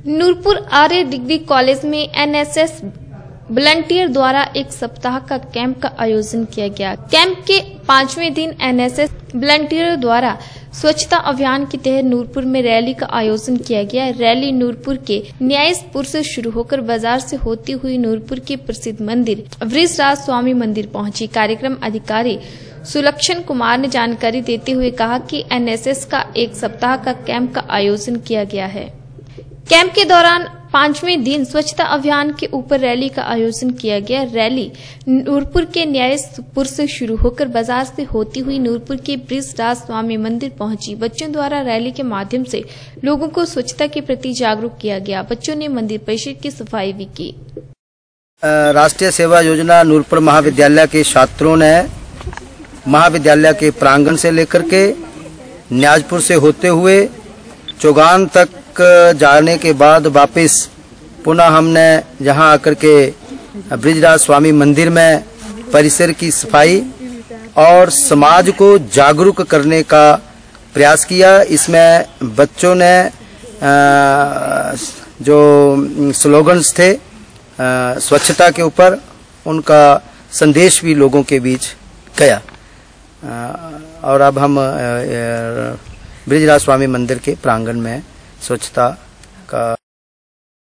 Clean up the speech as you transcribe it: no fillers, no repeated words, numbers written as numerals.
Nurpur Arya degree college में NSS volunteer द्वारा एक सप्ताह का कैंप का आयोजन किया गया। कैंप के 5वें दिन एनएसएस वॉलंटियरों द्वारा स्वच्छता अभियान के तहत नूरपुर में रैली का आयोजन किया गया। रैली नूरपुर के न्यायपुर से शुरू होकर बाजार से होती हुई नूरपुर के प्रसिद्ध मंदिर वृषराज स्वामी मंदिर पहुंची। कार्यक्रम अधिकारी सुलक्षण कुमार ने जानकारी देते हुए कहा कि एनएसएस का एक सप्ताह का कैंप का आयोजन किया गया है। कैंप के दौरान 5वें दिन स्वच्छता अभियान के ऊपर रैली का आयोजन किया गया। रैली नूरपुर के न्यायपुर से शुरू होकर बाजार से होती हुई नूरपुर के वृषराज स्वामी मंदिर पहुंची। बच्चों द्वारा रैली के माध्यम से लोगों को स्वच्छता के प्रति जागरूक किया गया। बच्चों ने मंदिर परिसर की सफाई भी की। राष्ट्रीय सेवा योजना नूरपुर महाविद्यालय के छात्रों ने महाविद्यालय के प्रांगण से लेकर के न्यायपुर से होते हुए चौगान तक जाने के बाद वापस पुनः हमने यहाँ आकर के वृषराज स्वामी मंदिर में परिसर की सफाई और समाज को जागरूक करने का प्रयास किया। इसमें बच्चों ने जो स्लोगन्स थे स्वच्छता के ऊपर, उनका संदेश भी लोगों के बीच गया। और अब हम वृषराज स्वामी मंदिर के प्रांगण में स्वच्छता का